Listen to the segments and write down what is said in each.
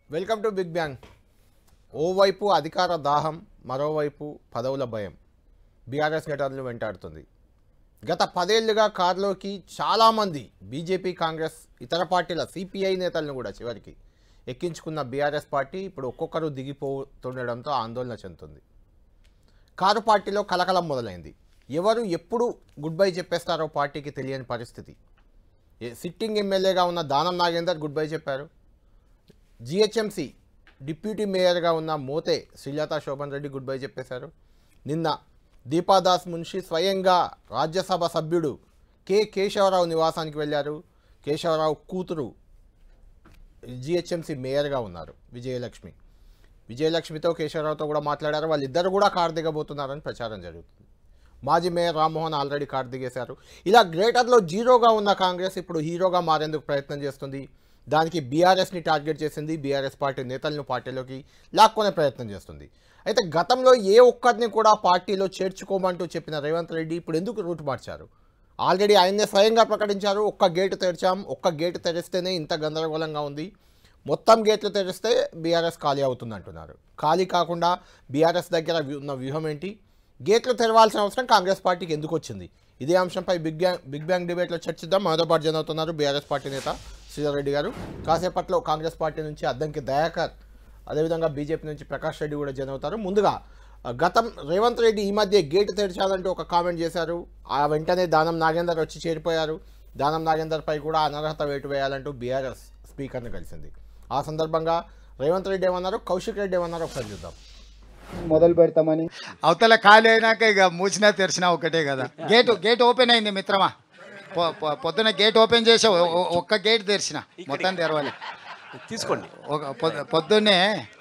Welcome to big bang. ఓవైపు అధికార దాహం, మరోవైపు పదవుల భయం బీఆర్ఎస్ నేతలను వెంటాడుతుంది. గత 10 ఏళ్లుగా కారులోకి చాలామంది బీజేపీ, కాంగ్రెస్, ఇతర పార్టీల సిపిఐ నేతలను కూడా చివరికి ఎక్కించుకున్న బీఆర్ఎస్ పార్టీ ఇప్పుడు ఒక్కొక్కరు దిగిపోతుండడంతో ఆందోళన చెందుతుంది. కారు పార్టీలో కలకలం మొదలైంది. ఎవరు ఎప్పుడు గుడ్ బై చెప్పేస్తారో పార్టీకి తెలియని పరిస్థితి. సిట్టింగ్ ఎమ్మెల్యేగా ఉన్న దానం నాగేందర్ గుడ్ బై చెప్పారు. జిహెచ్ఎంసీ డిప్యూటీ మేయర్గా ఉన్న మోతే శ్రీలతా శోభన్ రెడ్డి గుడ్ బై చెప్పేశారు. నిన్న దీపాదాస్ మున్షి స్వయంగా రాజ్యసభ సభ్యుడు కేశవరావు నివాసానికి వెళ్ళారు. కేశవరావు కూతురు జిహెచ్ఎంసీ మేయర్గా ఉన్నారు విజయలక్ష్మితో కేశవరావుతో కూడా మాట్లాడారు. వాళ్ళిద్దరు కూడా కారు దిగబోతున్నారని ప్రచారం జరుగుతుంది. మాజీ మేయర్ రామ్మోహన్ ఆల్రెడీ కారు దిగేశారు. ఇలా గ్రేటర్లో జీరోగా ఉన్న కాంగ్రెస్ ఇప్పుడు హీరోగా మారేందుకు ప్రయత్నం చేస్తుంది. దానికి బీఆర్ఎస్ని టార్గెట్ చేసింది. బీఆర్ఎస్ పార్టీ నేతలను పార్టీలోకి లాక్కునే ప్రయత్నం చేస్తుంది. అయితే గతంలో ఏ ఒక్కరిని కూడా పార్టీలో చేర్చుకోమంటూ చెప్పిన రేవంత్ రెడ్డి ఇప్పుడు ఎందుకు రూట్ మార్చారు? ఆల్రెడీ ఆయన్నే స్వయంగా ప్రకటించారు. ఒక్క గేటు తెరిచాం, ఒక్క గేటు తెరిస్తేనే ఇంత గందరగోళంగా ఉంది, మొత్తం గేట్లు తెరిస్తే బీఆర్ఎస్ ఖాళీ అవుతుంది అంటున్నారు. ఖాళీ కాకుండా బీఆర్ఎస్ దగ్గర ఉన్న వ్యూహం ఏంటి? గేట్లు తెరవాల్సిన అవసరం కాంగ్రెస్ పార్టీకి ఎందుకు వచ్చింది? ఇదే అంశంపై బిగ్ బ్యాంగ్ డిబేట్లో చర్చిద్దాం. మనతో పాటు జన అవుతున్నారు బీఆర్ఎస్ పార్టీ నేత శ్రీధర్ రెడ్డి గారు. కాసేపట్లో కాంగ్రెస్ పార్టీ నుంచి అద్దంకి దయాకర్, అదేవిధంగా బీజేపీ నుంచి ప్రకాష్ రెడ్డి కూడా జన అవుతారు. ముందుగా రేవంత్ రెడ్డి ఈ మధ్య గేటు తెరిచాలంటూ ఒక కామెంట్ చేశారు. ఆ వెంటనే దానం నాగేందర్ వచ్చి చేరిపోయారు. దానం నాగేందర్పై కూడా అనర్హత వేటు వేయాలంటూ బీఆర్ఎస్ స్పీకర్ని కలిసింది. ఆ సందర్భంగా రేవంత్ రెడ్డి ఏమన్నారు, కౌశిక్ రెడ్డి ఏమన్నారు ఒకసారి చూద్దాం. మొదలు పెడతామని అవతల ఖాళీ అయినాక ఇక మూసినా తెరిచినా ఒకటే కదా. గేట్ ఓపెన్ అయింది మిత్రమా. పొద్దున గేట్ ఓపెన్ చేసి ఒక్క గేట్ తెరిచిన, మొత్తం తెరవాలి. తీసుకోండి పొద్దున్నే.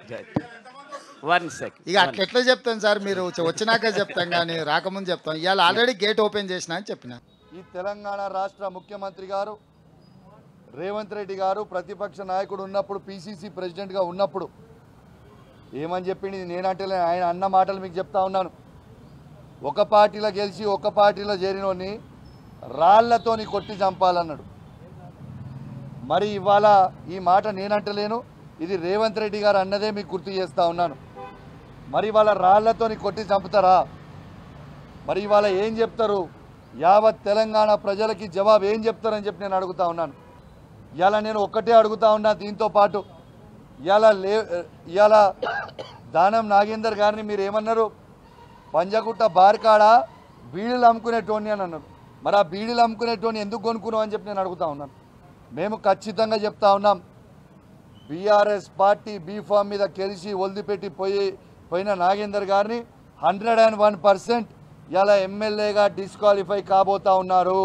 ఇక ఇక ఎట్లా చెప్తాను సార్, మీరు వచ్చినాక చెప్తాం కానీ రాకముందు చెప్తాం. ఇవాళ ఆల్రెడీ గేట్ ఓపెన్ చేసిన అని చెప్పిన. ఈ తెలంగాణ రాష్ట్ర ముఖ్యమంత్రి గారు రేవంత్ రెడ్డి గారు ప్రతిపక్ష నాయకుడు ఉన్నప్పుడు, పిసిసి ప్రెసిడెంట్గా ఉన్నప్పుడు ఏమని చెప్పింది నేనంటే ఆయన అన్న మాటలు మీకు చెప్తా ఉన్నాను. ఒక పార్టీలో గెలిచి ఒక పార్టీలో చేరినోని రాళ్లతోని కొట్టి చంపాలన్నాడు. మరి ఇవాళ ఈ మాట నేనంటలేను, ఇది రేవంత్ రెడ్డి గారు అన్నదే మీకు గుర్తు చేస్తూ ఉన్నాను. మరి ఇవాళ రాళ్లతోని కొట్టి చంపుతారా? మరి ఇవాళ ఏం చెప్తారు? యావత్ తెలంగాణ ప్రజలకి జవాబు ఏం చెప్తారని చెప్పి నేను అడుగుతా ఉన్నాను. ఇవాళ నేను ఒక్కటే అడుగుతా ఉన్నా, దీంతో పాటు ఇవాళ దానం నాగేందర్ గారిని మీరు ఏమన్నారు? పంజగుట్ట బార్కాడ బీడీలు అమ్ముకునేటోని అని అన్నారు. మరి ఆ బీడీలు అమ్ముకునేటోని ఎందుకు కొనుక్కున్నావు అని చెప్పి నేను అడుగుతా ఉన్నాను. మేము ఖచ్చితంగా చెప్తా ఉన్నాం, బీఆర్ఎస్ పార్టీ బీఫామ్ మీద గెలిచి వదిలిపెట్టి పోయిన నాగేందర్ గారిని 101% ఇలా ఎమ్మెల్యేగా డిస్క్వాలిఫై కాబోతా ఉన్నారు.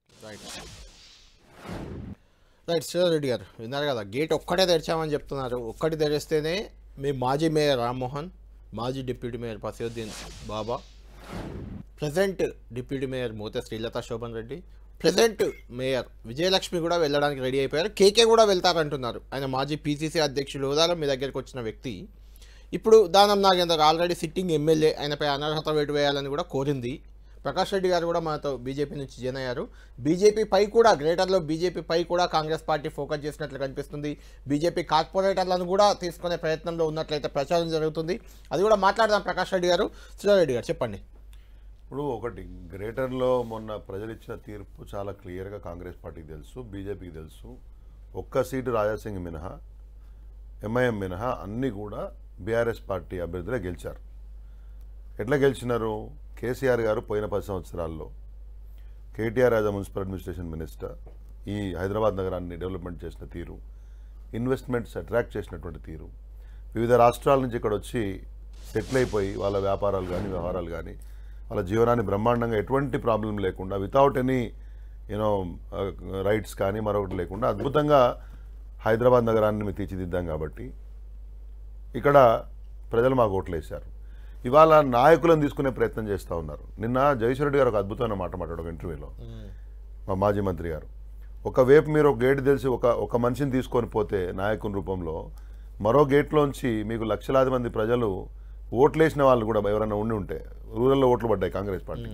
రైట్ శ్రీధర్ రెడ్డి గారు విన్నారు కదా, గేట్ ఒక్కటే తెరిచామని చెప్తున్నారు. ఒక్కటి తెరిస్తేనే మీ మాజీ మేయర్ రామ్మోహన్, మాజీ deputy mayor Fasiuddin Baba, present deputy mayor Mothe Srilatha Shobhan Reddy, present mayor Vijayalakshmi కూడా వెళ్ళడానికి రెడీ అయిపోయారు. కేకే కూడా వెళ్తారంటున్నారు. ఆయన మాజీ పీసీసీ అధ్యక్షులు హోదాలో మీ దగ్గరికి వచ్చిన వ్యక్తి. ఇప్పుడు Danam Nagender already sitting MLA, ఆయనపై అనర్హత వేటు వేయాలని కూడా కోరింది. ప్రకాష్ రెడ్డి గారు కూడా మనతో బీజేపీ నుంచి జాయిన్ అయ్యారు. బీజేపీపై కూడా గ్రేటర్లో బీజేపీపై కూడా కాంగ్రెస్ పార్టీ ఫోకస్ చేసినట్లు కనిపిస్తుంది. బీజేపీ కార్పొరేటర్లను కూడా తీసుకునే ప్రయత్నంలో ఉన్నట్లయితే ప్రచారం జరుగుతుంది. అది కూడా మాట్లాడదాం. ప్రకాష్ రెడ్డి గారు, శ్రీధర్ రెడ్డి గారు చెప్పండి. ఇప్పుడు ఒకటి, గ్రేటర్లో మొన్న ప్రజలు ఇచ్చిన తీర్పు చాలా క్లియర్గా కాంగ్రెస్ పార్టీకి తెలుసు, బీజేపీకి తెలుసు. ఒక్క సీటు రాజాసింగ్ మినహా, ఎంఐఎం మినహా అన్నీ కూడా బీఆర్ఎస్ పార్టీ అభ్యర్థులే గెలిచారు. ఎట్లా గెలిచినారు? కేసీఆర్ గారు పోయిన 10 సంవత్సరాల్లో KTR as municipal administration minister ఈ హైదరాబాద్ నగరాన్ని డెవలప్మెంట్ చేసిన తీరు, ఇన్వెస్ట్మెంట్స్ అట్రాక్ట్ చేసినటువంటి తీరు, వివిధ రాష్ట్రాల నుంచి ఇక్కడ వచ్చి సెటిల్ అయిపోయి వాళ్ళ వ్యాపారాలు కానీ వ్యవహారాలు కానీ వాళ్ళ జీవనాన్ని బ్రహ్మాండంగా ఎటువంటి ప్రాబ్లం లేకుండా వితౌట్ ఎనీ రైట్స్ కానీ మరొకటి లేకుండా అద్భుతంగా హైదరాబాద్ నగరాన్ని మేము తీర్చిదిద్దాం. కాబట్టి ఇక్కడ ప్రజలు మాకు ఓట్లు వేశారు. ఇవాళ నాయకులను తీసుకునే ప్రయత్నం చేస్తూ ఉన్నారు. నిన్న జగదీశ్వర్ రెడ్డి గారు ఒక అద్భుతమైన మాట మాట్లాడు ఒక ఇంటర్వ్యూలో, మా మాజీ మంత్రి గారు. ఒకవైపు మీరు ఒక గేట్ తెలిసి ఒక మనిషిని తీసుకొని పోతే నాయకుని రూపంలో, మరో గేట్లోంచి మీకు లక్షలాది మంది ప్రజలు ఓట్లేసిన వాళ్ళు కూడా ఎవరైనా ఉండి ఉంటే, రూరల్లో ఓట్లు పడ్డాయి కాంగ్రెస్ పార్టీకి,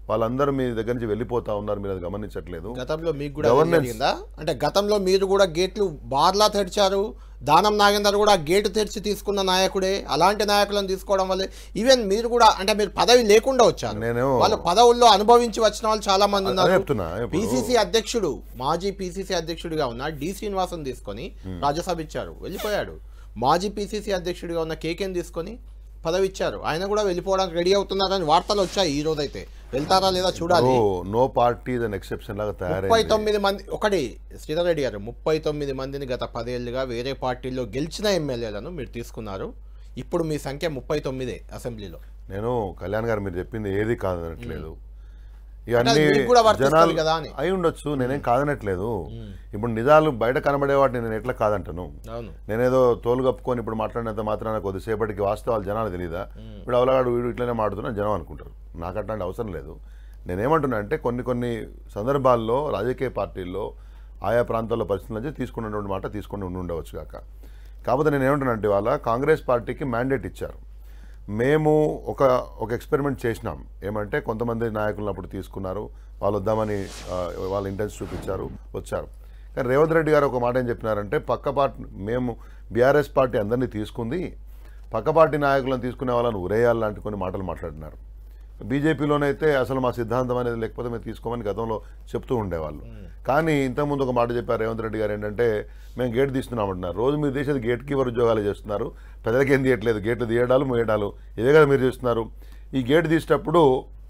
వాళ్ళందరూ మీ దగ్గర నుంచి వెళ్ళిపోతా ఉన్నారు, మీరు అది గమనించట్లేదు. గతంలో మీకు కూడా అదే జరిగిందా? అంటే గతంలో మీరు కూడా గేట్లు బార్లా తెరిచారు, దానం నాగేందర్ కూడా గేటు తెరిచి తీసుకున్న నాయకుడే. అలాంటి నాయకులను తీసుకోవడం వల్లే ఈవెన్ మీరు కూడా అంటే మీరు పదవి లేకుండా వచ్చారు, వాళ్ళు పదవుల్లో అనుభవించి వచ్చిన వాళ్ళు చాలా మంది ఉన్నారు. పిసిసి అధ్యక్షుడు, మాజీ పిసిసి అధ్యక్షుడిగా ఉన్న డి శ్రీనివాసన్ తీసుకొని రాజ్యసభ ఇచ్చారు, వెళ్ళిపోయాడు. మాజీ పిసిసి అధ్యక్షుడిగా ఉన్న కేకేని తీసుకొని పదవి ఇచ్చారు, ఆయన కూడా వెళ్ళిపోవడానికి రెడీ అవుతున్నారని వార్తలు వచ్చాయి. ఈ రోజైతే వెళ్తారా లేదా చూడాలి. No party is an exception లాగా తయారైంది. 39 మంది ఒకటి శ్రీధర్ రెడ్డి గారు 39 మందిని గత 10 ఏళ్ళుగా వేరే పార్టీల్లో గెలిచిన ఎమ్మెల్యేలను మీరు తీసుకున్నారు. ఇప్పుడు మీ సంఖ్య 39 అసెంబ్లీలో. నేను కళ్యాణ్ గారు మీరు చెప్పింది ఏది కాదనట్లేదు, అది మీకు కూడా వర్తిస్తుంది కదా అని. అయి ఉండొచ్చు, నేనేం కాదనట్లేదు. ఇప్పుడు నిజాలు బయట కనబడే వాటిని నేను ఎట్లా కాదంటాను? నేనేదో తోలు కప్పుకొని ఇప్పుడు మాట్లాడినంత మాత్రాన కొద్దిసేపటికి వాస్తవాలు జనాలు తెలియదా? ఇప్పుడు అవలగాడు వీడు ఇట్లనే మాట్లాడుతున్నా జనం అనుకుంటారు. నాకు అట్లాంటి అవసరం లేదు. నేనేమంటున్నా అంటే కొన్ని సందర్భాల్లో రాజకీయ పార్టీల్లో ఆయా ప్రాంతాల్లో పరిస్థితుల నుంచి తీసుకున్నటువంటి మాట తీసుకొని ఉండవచ్చు కాక. కాకపోతే నేను ఏమంటున్నా అంటే వాళ్ళ కాంగ్రెస్ పార్టీకి మ్యాండేట్ ఇచ్చారు. మేము ఒక ఎక్స్పెరిమెంట్ చేసినాం. ఏమంటే కొంతమంది నాయకులను అప్పుడు తీసుకున్నారు, వాళ్ళు వద్దామని వాళ్ళ ఇంటెన్స్ చూపించారు, వచ్చారు. కానీ రేవంత్ రెడ్డి గారు ఒక మాట ఏం చెప్పినారంటే పక్క పార్టీ మేము బీఆర్ఎస్ పార్టీ అందరినీ తీసుకుంది, పక్క పార్టీ నాయకులను తీసుకునే వాళ్ళని ఉరేయాలంటే కొన్ని మాటలు మాట్లాడినారు. బీజేపీలోనైతే అసలు మా సిద్ధాంతం అనేది లేకపోతే మేము తీసుకోమని గతంలో చెప్తూ ఉండేవాళ్ళు. కానీ ఇంతకుముందు ఒక మాట చెప్పారు రేవంత్ రెడ్డి గారు, ఏంటంటే మేము గేట్ తీస్తున్నామంటున్నారు. రోజు మీరు తీసేది గేట్ కీపర్ ఉద్యోగాలు చేస్తున్నారు, పెద్దలకి ఏం తీయట్లేదు, గేట్లు తీయడాలు మూయడాలు ఇదే కదా మీరు చేస్తున్నారు. ఈ గేట్ తీసేటప్పుడు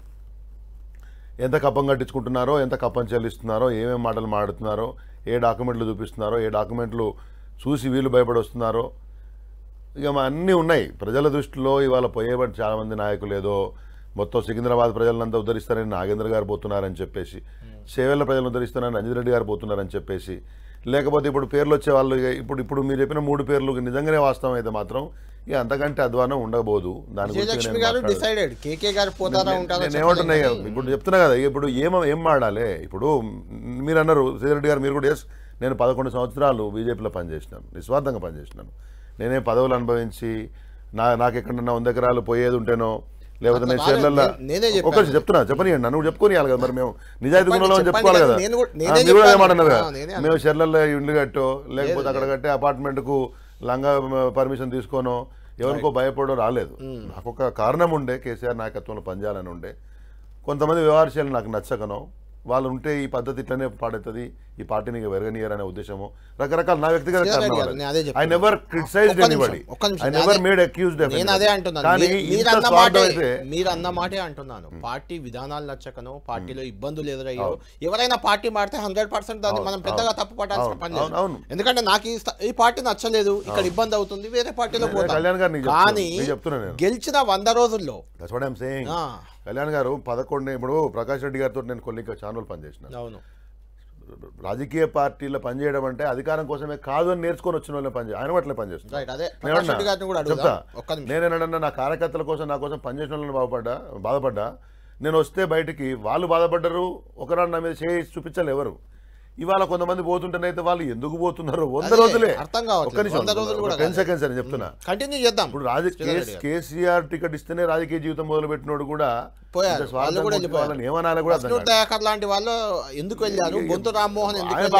ఎంత కప్పం కట్టించుకుంటున్నారో, ఎంత కప్పం చెల్లిస్తున్నారో, ఏమేమి మాటలు మాడుతున్నారో, ఏ డాక్యుమెంట్లు చూపిస్తున్నారో, ఏ డాక్యుమెంట్లు చూసి వీళ్ళు భయపడి వస్తున్నారో, ఇక మా అన్నీ ఉన్నాయి ప్రజల దృష్టిలో. ఇవాళ పోయేబట్టి చాలామంది నాయకులు ఏదో మొత్తం సికింద్రాబాద్ ప్రజలంతా ఉద్ధరిస్తారని నాగేంద్ర గారు పోతున్నారని చెప్పేసి, చేవెళ్ళ ప్రజలను ఉద్ధరిస్తారని రంజిత్ రెడ్డి గారు పోతున్నారని చెప్పేసి, లేకపోతే ఇప్పుడు పేర్లు వచ్చే వాళ్ళు ఇప్పుడు మీరు చెప్పిన 3 పేర్లు నిజంగానే వాస్తవం అయితే మాత్రం ఇక అంతకంటే అధ్వానం ఉండబోదు. దాని గురించి ఏమంటున్నాయి ఇప్పుడు చెప్తున్నా కదా. ఇప్పుడు ఏం మాడాలి? ఇప్పుడు మీరు అన్నారు శ్రీధర్ రెడ్డి గారు, మీరు కూడా ఎస్ నేను 11 సంవత్సరాలు బీజేపీలో పనిచేసినాను, నిస్వార్థంగా పనిచేసినాను. నేనే పదవులు అనుభవించి నాకు ఎక్కడన్నా 100 ఎకరాలు పోయేది ఉంటేనో, లేకపోతే నేను షేర్లలో ఒక్కటి చెప్తున్నా చెప్పనియండి, నన్ను చెప్పుకోనియాలి కదా. మరి మేము నిజాయితీ గుణంలో అని చెప్పుకోవాలి కదా. మీరు కూడా ఏమంటున్నారు కదా, మేము షేర్లలో ఇండ్లు కట్టో లేకపోతే అక్కడ కట్టే అపార్ట్మెంట్కు లంగా పర్మిషన్ తీసుకోనో ఎవరికో భయపడో రాలేదు. నాకు ఒక కారణం ఉండే, కేసీఆర్ నాయకత్వంలో పనిచేయాలని ఉండే. కొంతమంది వ్యవహారశైలి నాకు నచ్చకనో, వాళ్ళు ఉంటే ఈ పద్ధతి ఇట్లనే పాడవుతుంది, ఈ పార్టీని వెరగనీయరనే ఉద్దేశము, రకరకాల నా వ్యక్తిగత కారణాలు. I never criticized anybody, I never made accused. నేను అదే అంటున్నాను, మీరు అన్న మాటే అంటున్నాను. పార్టీ విధానాలు నచ్చకనో, పార్టీలో ఇబ్బందులు ఎదురయ్యో, ఎవరైనా పార్టీ మారితే 100% దాన్ని మనం పెద్దగా తప్పు పట్టాల్సిన పని లేదు. ఎందుకంటే నాకు ఈ పార్టీ నచ్చలేదు, ఇక్కడ ఇబ్బంది అవుతుంది, వేరే పార్టీలో పోతాను. కానీ గెలిచిన 100 రోజుల్లో కళ్యాణ్ గారు 11 ఇప్పుడు ప్రకాష్ రెడ్డి గారితో నేను కొన్ని ఛానల్ పనిచేసిన. రాజకీయ పార్టీలో పనిచేయడం అంటే అధికారం కోసమే కాదు అని నేర్చుకొని వచ్చిన వాళ్ళని ఆయన అట్లే పనిచేస్తున్నారు. చెప్తా, నేనేనన్నా నా కార్యకర్తల కోసం నా కోసం పనిచేసిన వాళ్ళని బాధపడ్డా. నేను వస్తే బయటికి వాళ్ళు బాధపడ్డారు, ఒకనాడు నా మీద చేసి చూపించాలి ఎవరు. ఇవాళ కొంతమంది పోతుంటేనైతే వాళ్ళు ఎందుకు పోతున్నారు 100 రోజులే, ఒక్క నిమిషం 10 సెకండ్స్ అని చెప్తున్నా, కంటిన్యూ చేద్దాం. ఇప్పుడు కేసీఆర్ టికెట్ ఇస్తేనే రాజకీయ జీవితం మొదలు పెట్టినోడు కూడా ఏమనాలి కూడా లాంటి వాళ్ళు ఎందుకు వెళ్ళారు. బొంతు రామ్మోహన్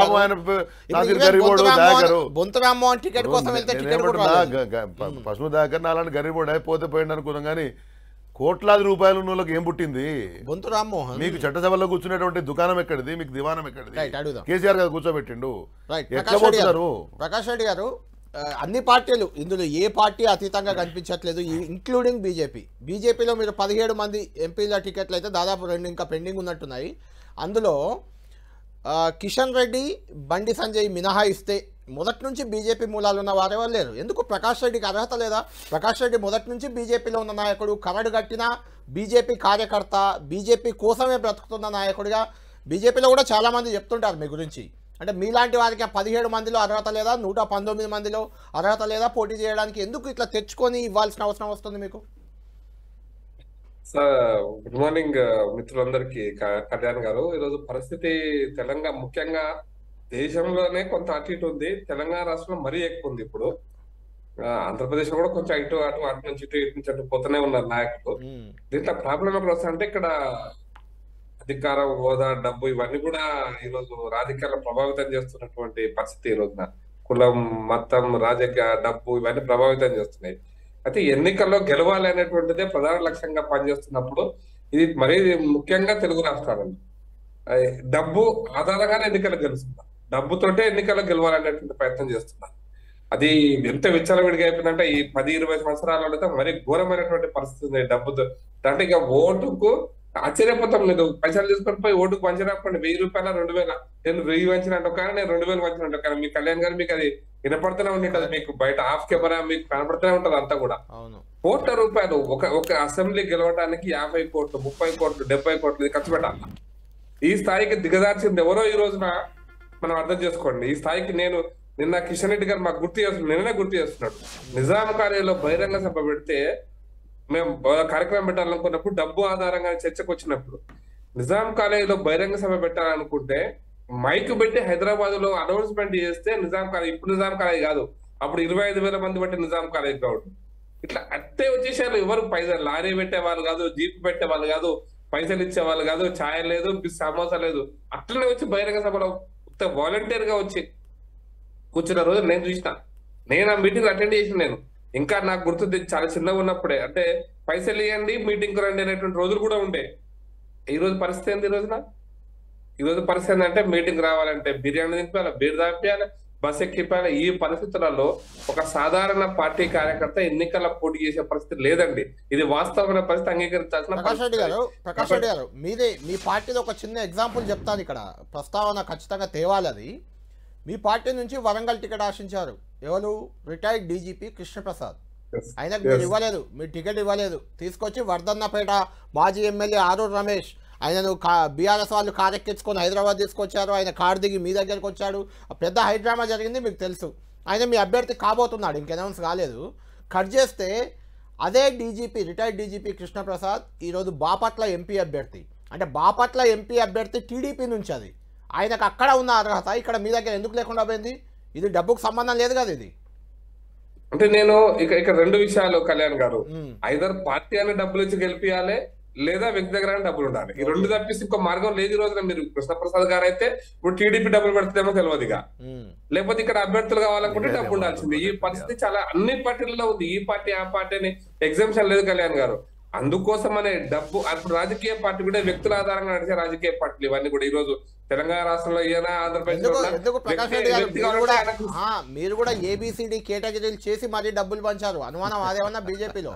బొంతు రామ్మోహన్ టికెట్ కోసం వెళ్తే పశువు దాకర్ అలాంటి గరీబోడు అయిపోతే పోయింది అనుకున్నాం. కానీ కోట్లాది రూపాయలు ఉన్న వాళ్ళకి ఏం పుట్టింది? బొంతు రామ్మోహన్ మీకు చట్టసభలో కూర్చునేటువంటి దుకాణం ఎక్కడిది, మీకు దివాణం ఎక్కడిది? కేసీఆర్ గారు కూర్చోబెట్టిండు. ప్రకాష్ రెడ్డి గారు, అన్ని పార్టీలు ఇందులో ఏ పార్టీ అతీతంగా కనిపించట్లేదు, ఇంక్లూడింగ్ బీజేపీలో మీరు 17 మంది ఎంపీల టికెట్లు అయితే దాదాపు 2 ఇంకా పెండింగ్ ఉన్నట్టున్నాయి. అందులో కిషన్ రెడ్డి, బండి సంజయ్ మినహాయిస్తే మొదటి నుంచి బీజేపీ మూలాలు ఉన్న వారెవరు లేరు. ఎందుకు ప్రకాష్ రెడ్డికి అర్హత లేదా? ప్రకాష్ రెడ్డి మొదటి నుంచి బీజేపీలో ఉన్న నాయకుడు, కరడు కట్టిన బీజేపీ కార్యకర్త, బీజేపీ కోసమే బ్రతుకుతున్న నాయకుడిగా బీజేపీలో కూడా చాలామంది చెప్తుంటారు మీ గురించి. అంటే మీలాంటి వారికి 17 మందిలో అర్హత లేదా, 119 మందిలో అర్హత లేదా పోటీ చేయడానికి? ఎందుకు ఇట్లా తెచ్చుకొని ఇవ్వాల్సిన అవసరం వస్తుంది మీకు? సార్ గుడ్ మార్నింగ్ మిత్రులందరికీ. కళ్యాణ్ గారు, ఈరోజు పరిస్థితి తెలంగాణ ముఖ్యంగా దేశంలోనే కొంత అటు ఇటు ఉంది, తెలంగాణ రాష్ట్రంలో మరీ ఎక్కువ ఉంది. ఇప్పుడు ఆంధ్రప్రదేశ్ లో కూడా కొంచెం అటు నుంచి ఇటు పోతూనే ఉన్నారు నాయకులు. దీంట్లో ప్రాబ్లం ఎక్కడ వస్తుందంటే, ఇక్కడ అధికారం, హోదా, డబ్బు ఇవన్నీ కూడా ఈరోజు రాజకీయాల్లో ప్రభావితం చేస్తున్నటువంటి పరిస్థితి ఈ రోజున. కులం, మతం, రాజకీయ, డబ్బు ఇవన్నీ ప్రభావితం చేస్తున్నాయి. అయితే ఎన్నికల్లో గెలవాలి అనేటువంటిదే ప్రధాన లక్ష్యంగా పనిచేస్తున్నప్పుడు ఇది మరీ ముఖ్యంగా తెలుగు రాష్ట్రాలలో డబ్బు ఆధారంగానే ఎన్నికలు గెలుస్తున్నారు. డబ్బుతోటే ఎన్నికల్లో గెలవాలనేటువంటి ప్రయత్నం చేస్తున్నారు. అది ఎంత విచ్చలవిడిగా అయిపోయిందంటే ఈ 10-20 సంవత్సరాలలో మరీ ఘోరమైనటువంటి పరిస్థితి ఉంది డబ్బుతో. అంటే ఇక ఓటుకు ఆశ్చర్యపోతాం. మీరు పైసలు తీసుకొని పోయి ఓటుకు వంచినప్పుడు 1000 రూపాయల 2000, నేను 1000 వంచినట్టు కానీ నేను 2000 వంచినట్టు కానీ మీ కళ్యాణ్ గారు మీకు అది వినపడుతూనే ఉంటుంది. మీకు బయట ఆఫ్ కెమెరా మీకు కనపడుతూనే ఉంటది అంతా కూడా. కోట్ల రూపాయలు ఒక అసెంబ్లీ గెలవడానికి 50 కోట్లు, 30 కోట్లు, 70 కోట్లు ఇది ఖర్చు పెట్టాలి. ఈ స్థాయికి దిగజార్చింది ఎవరో ఈ రోజున మనం అర్థం చేసుకోండి. ఈ స్థాయికి నిన్న కిషన్ రెడ్డి గారు మాకు నిన్ననే గుర్తు చేస్తున్నాడు. నిజాం కాలేజీలో బహిరంగ సభ పెడితే మేము కార్యక్రమం పెట్టాలనుకున్నప్పుడు డబ్బు ఆధారంగా చర్చకు వచ్చినప్పుడు నిజాం కాలేజీలో బహిరంగ సభ పెట్టాలనుకుంటే మైక్ పెట్టి హైదరాబాద్ లో అనౌన్స్మెంట్ చేస్తే నిజాం కాలేజ్, ఇప్పుడు నిజాం కాలేజ్ కాదు, అప్పుడు 25,000 మంది బట్టి నిజాం కాలేజ్ కావడం. ఇట్లా అట్టే వచ్చేసారు. ఎవరు పైసలు లారీ పెట్టే వాళ్ళు కాదు, జీప్ పెట్టే వాళ్ళు కాదు, పైసలు ఇచ్చే వాళ్ళు కాదు, ఛాయ్ లేదు, సమోసా లేదు, అట్లనే వచ్చి బహిరంగ సభలో వాలంటీర్ గా వచ్చి కూర్చున్న రోజు నేను చూసిన. నేను ఆ మీటింగ్ అటెండ్ చేసిన. నేను ఇంకా నాకు గుర్తుంది చాలా చిన్నగా ఉన్నప్పుడే, అంటే పైసలు ఇవ్వండి మీటింగ్ రండి అనేటువంటి రోజులు కూడా ఉండే. ఈ రోజు పరిస్థితి ఏంది? ఈ రోజు పరిస్థితి ఏంటంటే మీటింగ్ రావాలంటే బిర్యానీ తినిపించాలి, బీర్ తాపియాలి, బస్ ఎక్కిపాలి. ఈ పరిస్థితులలో ఒక సాధారణ పార్టీ కార్యకర్త ఎన్నికల పోటీ చేసే పరిస్థితి లేదండి. ఇది వాస్తవమైన పరిస్థితి, అంగీకరించాల్సిన. ప్రకాష్ రెడ్డి గారు మీ పార్టీలో ఒక చిన్న ఎగ్జాంపుల్ చెప్తాను. ఇక్కడ ప్రస్తావన ఖచ్చితంగా తేవాలి. అది మీ పార్టీ నుంచి వరంగల్ టికెట్ ఆశించారు ఎవరు? Retired DGP Krishnaprasad. ఆయనకు మీరు ఇవ్వలేదు, మీరు టికెట్ ఇవ్వలేదు. తీసుకొచ్చి వర్ధన్నపేట మాజీ ఎమ్మెల్యే ఆరూర్ రమేష్, ఆయనను బీఆర్ఎస్ వాళ్ళు కారెక్కించుకొని హైదరాబాద్ తీసుకొచ్చారు. ఆయన కారు దిగి మీ దగ్గరకు వచ్చాడు. పెద్ద హైడ్రామా జరిగింది, మీకు తెలుసు. ఆయన మీ అభ్యర్థి కాబోతున్నాడు, ఇంక అనౌన్స్ కాలేదు. కట్ చేస్తే అదే డీజీపీ, రిటైర్డ్ డీజీపీ కృష్ణప్రసాద్ ఈరోజు బాపట్ల ఎంపీ అభ్యర్థి. అంటే బాపట్ల ఎంపీ అభ్యర్థి టీడీపీ నుంచి. అది ఆయనకు అక్కడ ఉన్న అర్హత ఇక్కడ మీ దగ్గర ఎందుకు లేకుండా పోయింది? ఇది డబ్బుకు సంబంధం లేదు కదా ఇది. అంటే నేను ఇక రెండు విషయాలు కళ్యాణ్ గారు, ఐదర్ పార్టీ అనే డబ్బులు ఇచ్చి గెలిపియాలి, లేదా వ్యక్తి దగ్గర డబ్బులు ఉండాలి. ఈ రెండు తప్పిస్తే ఇంకో మార్గం లేదు. ఈ రోజున మీరు కృష్ణప్రసాద్ గారు అయితే ఇప్పుడు టీడీపీ డబ్బులు పెడతామో తెలియదుగా, లేకపోతే ఇక్కడ అభ్యర్థులు కావాలనుకుంటే డబ్బు ఉండాల్సింది. ఈ పరిస్థితి చాలా అన్ని పార్టీలలో ఉంది. ఈ పార్టీ ఆ పార్టీ అని ఎగ్జామ్షన్ లేదు కళ్యాణ్ గారు. అందుకోసం అనే డబ్బు అప్పుడు రాజకీయ పార్టీ కూడా వ్యక్తుల ఆధారంగా నడిచే రాజకీయ పార్టీలు ఇవన్నీ కూడా ఈ రోజు తెలంగాణ రాష్ట్రంలో ఆంధ్రప్రదేశ్ మీరు కూడా ఏబిసిడి కేటగిరీలు చేసి మరీ డబ్బులు పంచారు. అనుమానం అదేమన్నా బీజేపీలో?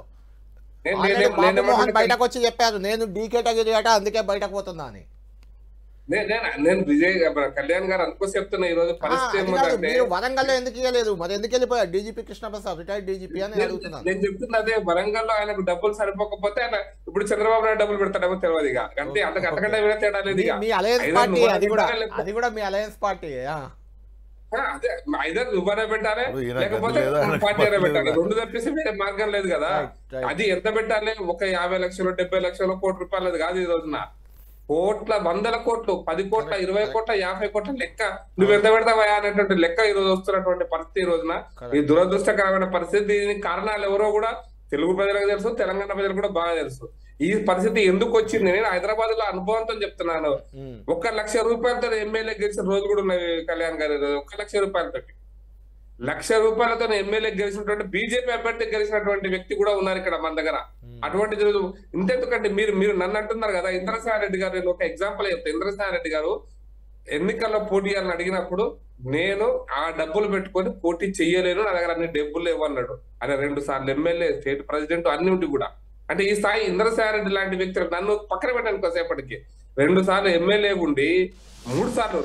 బయటకు వచ్చి చెప్పారు నేను డీ కేటగిరీ అట అందుకే బయటకు పోతుందా అని. నేను విజయ్ కళ్యాణ్ గారు అందుకో చెప్తున్నా. ఈ రోజు పరిస్థితి మీరు వరంగల్ లో ఎందుకు ఇవ్వలేదు మరి? ఎందుకు వెళ్ళిపోయారు డీజీపీ కృష్ణప్రసాద్, రిటైర్డ్ డీజీపీ అని అడుగుతున్నాను. నేను చెప్తున్నా అదే, వరంగల్ లో ఆయనకు డబ్బులు సరిపోకపోతే ఆయన ఇప్పుడు చంద్రబాబు నాయుడు డబ్బులు పెడతాడేమో తెలియదు. ఇక అంటే అంతకంటే వేరే తేడా లేదు. మీ అలయన్స్ పార్టీ అది కూడా మీ అలయన్స్ పార్టీ. అదే ఐదర్ నువ్వనే పెట్టాలి లేకపోతే పార్టీ అయినా పెట్టాలి. రెండు తప్పిస్తే వేరే మార్గం లేదు కదా. అది ఎంత పెట్టాలి? ఒక 50 లక్షలు, 70 లక్షలు, కోటి రూపాయలు కాదు. ఈ రోజున కోట్ల, 100 కోట్లు, 10 కోట్ల, 20 కోట్ల, 50 కోట్ల లెక్క నువ్వు ఎంత పెడతావా అనేటువంటి లెక్క ఈ రోజు వస్తున్నటువంటి పరిస్థితి. ఈ రోజున ఈ దురదృష్టకరమైన పరిస్థితి. దీనికి కారణాలు ఎవరో కూడా తెలుగు ప్రజలకు తెలుసు, తెలంగాణ ప్రజలకు కూడా బాగా తెలుసు. ఈ పరిస్థితి ఎందుకు వచ్చింది? నేను హైదరాబాద్ లో అనుభవంతో చెప్తున్నాను. 1 లక్ష రూపాయలతో ఎమ్మెల్యే గెలిచిన రోజు కూడా ఉన్నాయి కళ్యాణ్ గారు. 1 లక్ష రూపాయలతో, 1,00,000 రూపాయలతో ఎమ్మెల్యే గెలిచినటువంటి బీజేపీ అభ్యర్థి గెలిచినటువంటి వ్యక్తి కూడా ఉన్నారు ఇక్కడ మన దగ్గర. అటువంటి ఇంతెందుకంటే మీరు నన్ను అంటున్నారు కదా. ఇంద్రసేన రెడ్డి గారు, నేను ఒక ఎగ్జాంపుల్ చెప్తాను. ఇంద్రసేన రెడ్డి గారు ఎన్నికల్లో పోటీ అని అడిగినప్పుడు నేను ఆ డబ్బులు పెట్టుకొని పోటీ చెయ్యలేను, నా దగ్గర అన్ని డబ్బులు లేవు అన్నాడు. ఆయన 2 సార్లు ఎమ్మెల్యే, స్టేట్ ప్రెసిడెంట్ అన్ని ఉండి కూడా. అంటే ఈ స్థాయి ఇంద్రసేన రెడ్డి లాంటి వ్యక్తులు నన్ను పక్కన పెట్టాను కాసేపటికి. 2 సార్లు ఎమ్మెల్యే ఉండి 3 సార్లు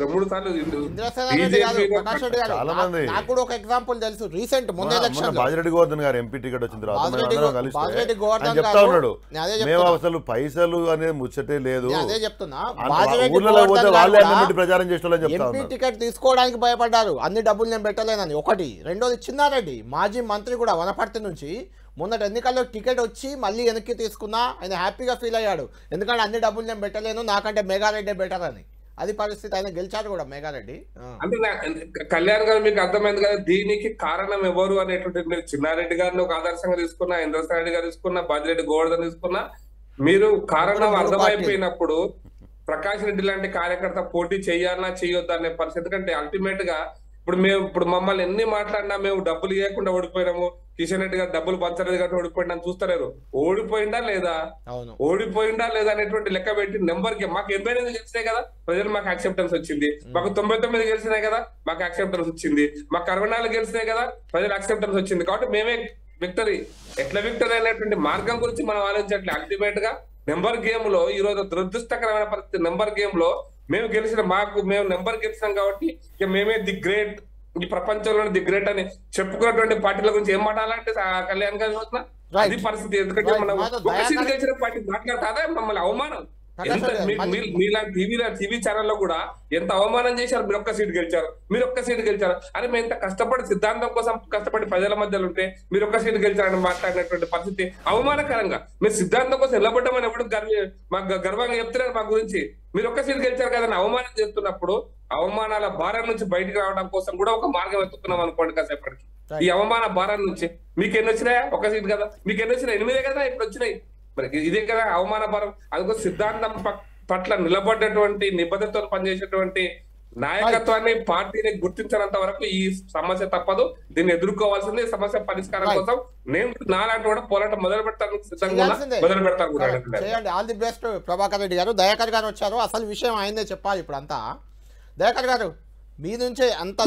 నాకు కూడా ఒక ఎగ్జాంపుల్ తెలుసు. రీసెంట్ మొన్న ఎలక్షన్ బాజిరెడ్డి గోవర్ధన్ గారు ఎంపీ టికెట్ వచ్చిన తర్వాత చెప్తా ఉన్నాడు, మేము అసలు పైసలు అనేది ముచ్చటే లేదు, అదే చెప్తున్నా. ప్రచారం చేసిన ఎంపీ టికెట్ తీసుకోవడానికి భయపడ్డారు. అన్ని డబ్బులు నేను పెట్టలేనని ఒకటి. రెండోది చిన్నారెడ్డి మాజీ మంత్రి కూడా వనపర్తి నుంచి మొన్నటి ఎన్నికల్లో టికెట్ వచ్చి మళ్ళీ వెనక్కి తీసుకున్నా ఆయన హ్యాపీగా ఫీల్ అయ్యాడు. ఎందుకంటే అన్ని డబ్బులు నేను పెట్టలేను, నాకంటే మెగారెడ్డి బెటర్ అని. అది పరిస్థితి. ఆయన గెలిచారు కూడా మెగారెడ్డి. అంటే కళ్యాణ్ గారు మీకు అర్థమైంది కదా దీనికి కారణం ఎవరు అనేటువంటి. మీరు చిన్నారెడ్డి గారిని ఒక ఆదర్శంగా తీసుకున్నా, ఇంద్రసేన రెడ్డి గారు తీసుకున్నా, బాజిరెడ్డి గోవర్ధన్ తీసుకున్నా, మీరు కారణం అర్థమైపోయినప్పుడు ప్రకాష్ రెడ్డి లాంటి కార్యకర్త పోటీ చేయాలన్నా చేయొద్దా అనే పరిస్థితి. ఎందుకంటే అల్టిమేట్ గా ఇప్పుడు మమ్మల్ని ఎన్ని మాట్లాడినా మేము డబ్బులు ఇవ్వకుండా ఓడిపోయినాము, కిషన్ రెడ్డి గారు డబ్బులు పంచలేదు కాబట్టి ఓడిపోయినా చూస్తలేరు. ఓడిపోయిందా లేదా అనేటువంటి లెక్క పెట్టి నెంబర్ కి మాకు 89 గెలిచినాయి కదా ప్రజలు, మాకు యాక్సెప్టెన్స్ వచ్చింది. మాకు 99 గెలిచినాయి కదా, మాకు యాక్సెప్టెన్స్ వచ్చింది. మాకు 64 గెలిచినాయి కదా, ప్రజలు యాక్సెప్టెన్స్ వచ్చింది. కాబట్టి మేమే విక్టరీ. ఎట్లా విక్టరీ అనేటువంటి మార్గం గురించి మనం ఆలోచించట్లే. అల్టిమేట్ గా నెంబర్ గేమ్ లో ఈ రోజు దురదృష్టకరమైన పరిస్థితి. నెంబర్ గేమ్ లో మేము నెంబర్ గెలిచినాం కాబట్టి ఇక మేమే ది గ్రేట్, ఈ ప్రపంచంలోనే ది గ్రేట్ అని చెప్పుకున్నటువంటి పార్టీల గురించి ఏం మాట్లాడాలంటే కళ్యాణ్ గారు చూసిన అది పరిస్థితి. ఎందుకంటే మనం ఒక సీట్ గెలిచిన పార్టీ మాట్లాడతాదా మమ్మల్ని అవమానం. మీలాంటి టీవీ ఛానల్లో కూడా ఎంత అవమానం చేశారు. మీరు ఒక్క సీట్ గెలిచారు అని మేము ఇంత కష్టపడి సిద్ధాంతం కోసం కష్టపడి ప్రజల మధ్యలో ఉంటే మీరు ఒక్క సీట్ గెలిచారని మాట్లాడినటువంటి పరిస్థితి అవమానకరంగా. మీరు సిద్ధాంతం కోసం నిలబడ్డామని ఎప్పుడు మాకు గర్వంగా చెప్తున్నారు మా గురించి. మీరు ఒక్క సీట్ గెలిచారు కదా అని అవమానం చేస్తున్నప్పుడు అవమానాల భారం నుంచి బయటకు రావడం కోసం కూడా ఒక మార్గం ఎత్తుకున్నాం అనుకోండి కాసేపటికి. ఈ అవమాన భారం నుంచి మీకు ఎన్ని వచ్చినాయా? ఒక సీట్ కదా. మీకు ఎన్ని వచ్చినాయి? 8 కదా ఇప్పుడు వచ్చినాయి. మరి ఇదే కదా అవమాన భారం. అందుకోసం సిద్ధాంతం పట్ల నిలబడ్డటువంటి నిబద్ధతతో పనిచేసేటువంటి నాయకత్వాన్ని పార్టీని గుర్తించినంత వరకు ఈ సమస్య తప్పదు. దీన్ని ఎదుర్కోవాల్సింది. సమస్య పరిష్కారం కోసం నేను నాలాంటి కూడా పోరాటం మొదలు పెడతాను, సిద్ధంగా మొదలు పెడతాను కూడా. చేయండి. All the best Prabhakar Reddy గారు. దయాకర్ గారు వచ్చారు, అసలు విషయం ఆయనే చెప్పాలి ఇప్పుడు అంతా. దయాకర్ గారు మీ నుంచే అంత